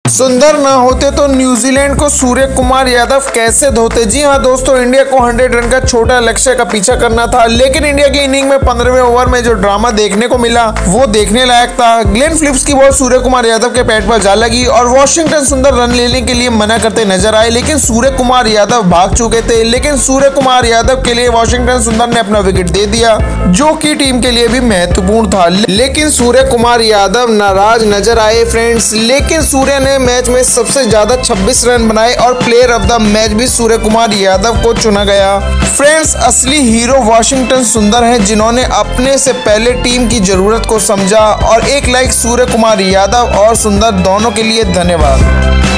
सुंदर ना होते तो न्यूजीलैंड को सूर्य कुमार यादव कैसे धोते। जी हां दोस्तों, इंडिया को 100 रन का छोटा लक्ष्य का पीछा करना था, लेकिन इंडिया की इनिंग में 15वें ओवर में जो ड्रामा देखने को मिला वो देखने लायक था। ग्लेन फिलिप्स की बॉल सूर्य कुमार यादव के पैड पर जा लगी और वॉशिंगटन सुंदर रन लेने के लिए मना करते नजर आए, लेकिन सूर्य कुमार यादव भाग चुके थे। लेकिन सूर्य कुमार यादव के लिए वॉशिंगटन सुंदर ने अपना विकेट दे दिया, जो कि टीम के लिए भी महत्वपूर्ण था। लेकिन सूर्य कुमार यादव नाराज नजर आए फ्रेंड्स। लेकिन सूर्य ने मैच में सबसे ज्यादा 26 रन बनाए और प्लेयर ऑफ द मैच भी सूर्य कुमार यादव को चुना गया। फ्रेंड्स, असली हीरो वॉशिंगटन सुंदर हैं, जिन्होंने अपने से पहले टीम की जरूरत को समझा। और एक लाइक सूर्य कुमार यादव और सुंदर दोनों के लिए धन्यवाद।